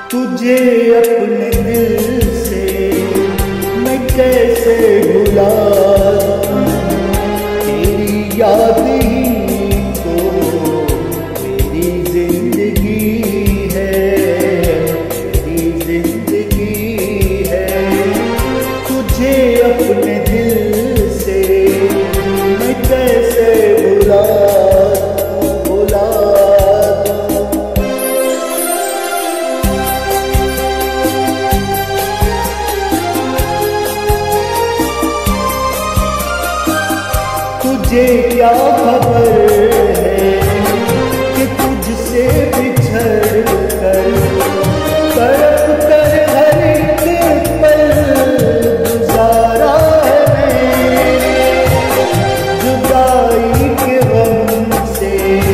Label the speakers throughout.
Speaker 1: तुझे अपने दिल से मैं कैसे भुला दूं, तेरी याद ही तो मेरी जिंदगी है, मेरी जिंदगी है। तुझे अपने दिल से मैं कैसे भुला दूं। तुझे क्या खबर है कि तुझसे बिछड़ कर तड़प कर हर एक पल गुजारा है मैंने, जुदाई के गम से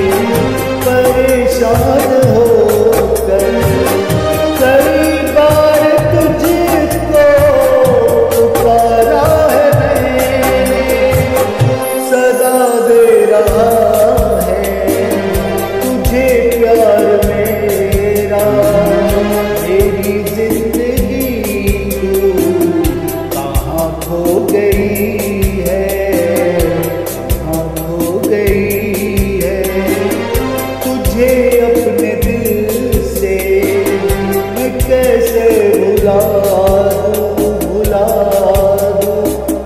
Speaker 1: परेशान होकर कई बार तुझको पुकारा है मैंने। सदा दे रहा है तुझे प्यार मेरा, मेरी जिंदगी तू कहाँ खो गई है, कहाँ खो गई है। तुझे अपने दिल से मैं कैसे भुला दूं, भुला दूं।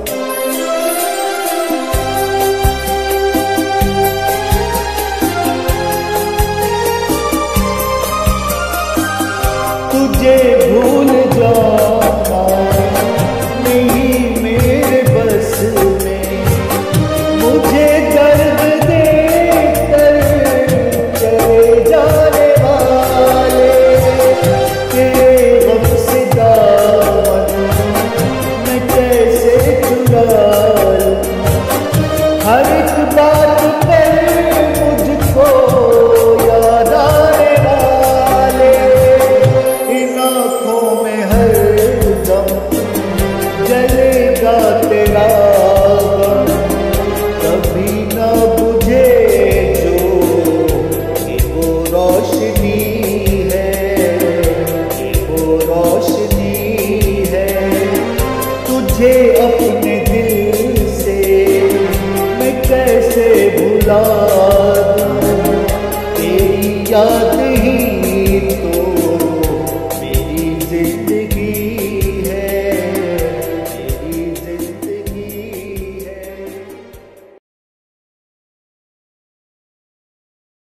Speaker 1: तुझे भूल जाना नहीं मेरे बस में, मुझे दर्द देकर चले जाने वाले तेरे गम से दामन मैं कैसे चुरा लूं। हर एक बात पर मुझको याद आने वाले, इन आँखों में हर दम जलेगा तेरा गम, कभी न बुझे जो ये वो रोशनी है, ये वो रोशनी है। तुझे अपने दिल से मैं कैसे भुला दूं, तेरी याद